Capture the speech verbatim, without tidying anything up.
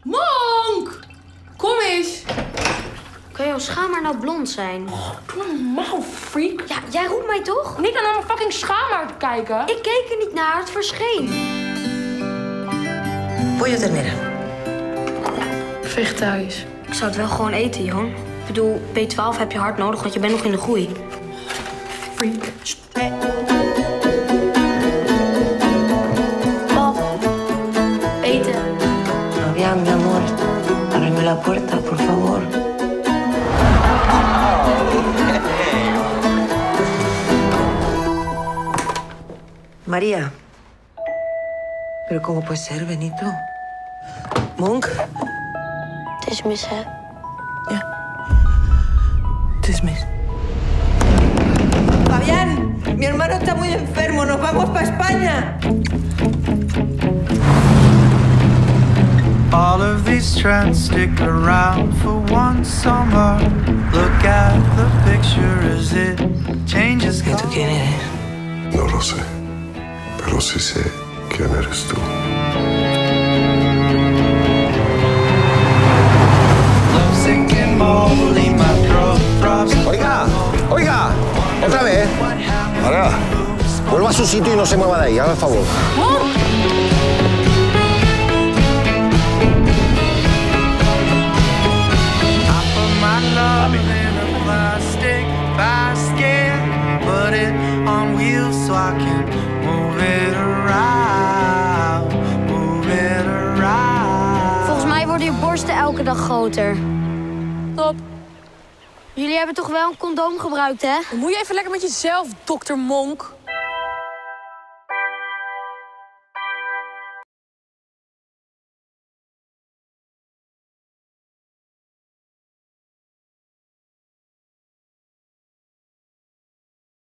Monk! Kom eens. Kan jouw schaamhaar nou blond zijn? Oh, doe normaal, freak. Ja, jij roept mij toch? Niet naar mijn fucking schaamhaar te kijken. Ik keek er niet naar, het verscheen. Pollo ternera. Vegetarisch. Ik zou het wel gewoon eten, Jon. Ik bedoel, B twaalf heb je hard nodig, want je bent nog in de groei. Freak. Pap. Eten. Fabián, mi amor. Ábreme la puerta, por favor. María. ¿Pero cómo puede ser, Benito? Monk? Het is mis, hè? Ja. Het is mis. Fabián, mi hermano está muy enfermo. Nos vamos para España. All of these trends stick around for one summer. Look at the picture as it changes. ¿Y tú quién eres? No lo sé, pero sí sé quién eres tú. Lovesick and moldy, my throat throbs. Oiga, oiga, otra vez. Ahora, vuelva a su sitio y no se mueva de ahí, haga el favor. My love in a plastic basket, put it on wheels so I can move it around, move it around. Volgens mij worden je borsten elke dag groter. Top. Jullie hebben toch wel een condoom gebruikt, hè? Moet je even lekker met jezelf, dokter Monk.